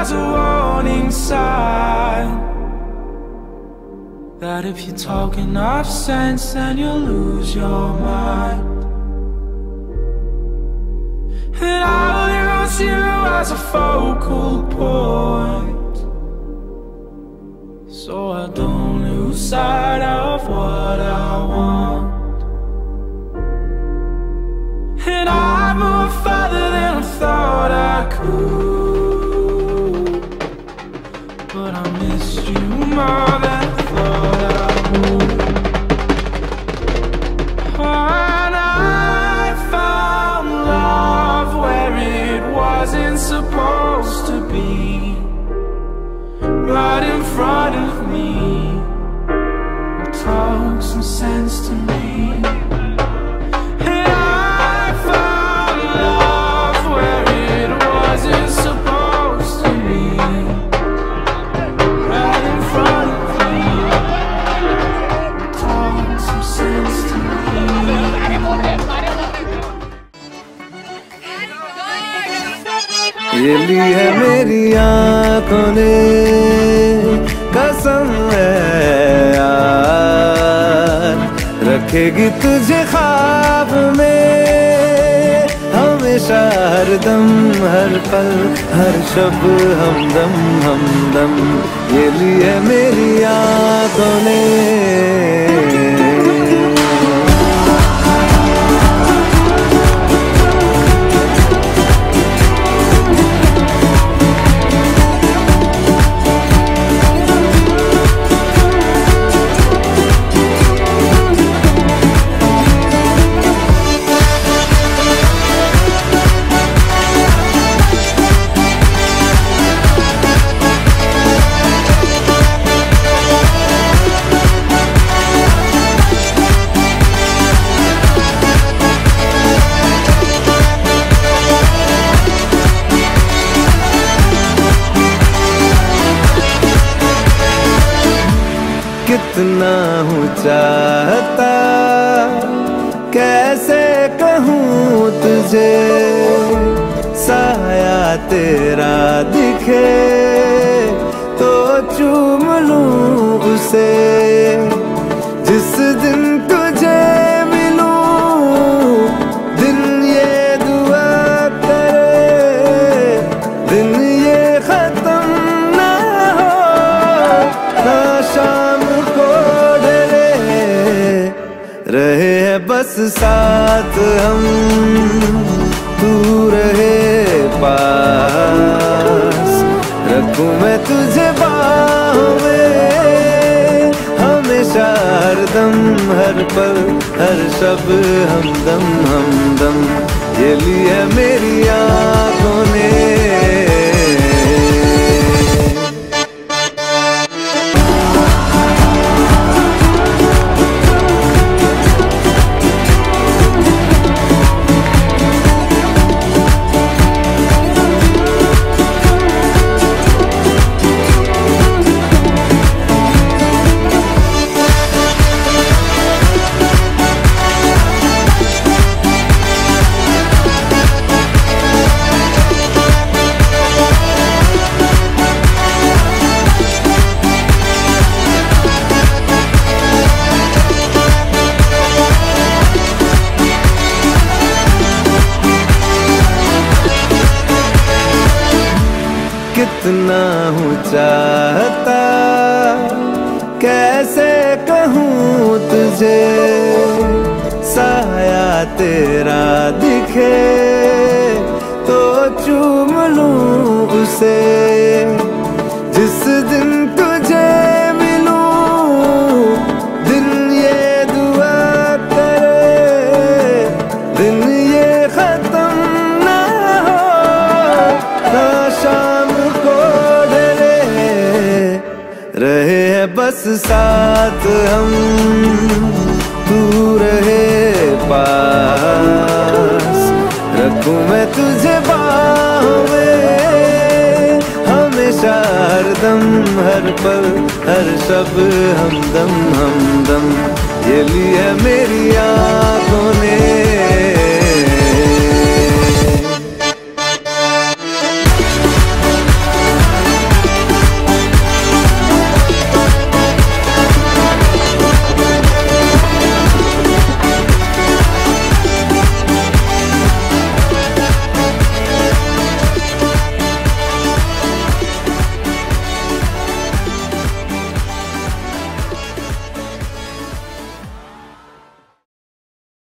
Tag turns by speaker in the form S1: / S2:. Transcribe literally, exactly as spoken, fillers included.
S1: as a warning sign that if you talk enough sense, then you'll lose your mind. And I'll use you as a focal point, so I don't lose sight of what I want. And I moved farther than I thought I could, but I missed you more than I thought I would. And I found love where it wasn't supposed to be, right in front of me. Talk some sense to me.
S2: ये ली है मेरी आँखों ने कसम है यार, रखेगी तुझे ख्वाब में हमेशा, हर दम हर पल हर शब हमदम हमदम। ये ली है मेरी आँखों ने। कितना हूँ चाहता कैसे कहूँ तुझे, साया तेरा दिखे तो चूम लूँ उसे। जिस दिन तुझे मिलूँ दिन ये दुआ करे, दिन ये खत्म ना हो ना शाम रहे है बस साथ हम, तू रहे पास, रखूं मैं तुझे बाहों में हमेशा, हर दम हर पल हर शब हमदम हमदम। ये ली है मेरी आँखों ने। कितना हूँ चाहता कैसे कहूँ तुझे, साया तेरा दिखे तो चूम लूँ उसे। जिस दिन तुझे मिलूँ दिन ये दुआ करे, दिन ये खत्म ना हो ना शाम रहे है बस साथ हम, तू रहे पास, रखूं मैं तुझे बाहों में हमेशा, हर दम हर पल हर शब हमदम हमदम। ये ली है मेरी आँखों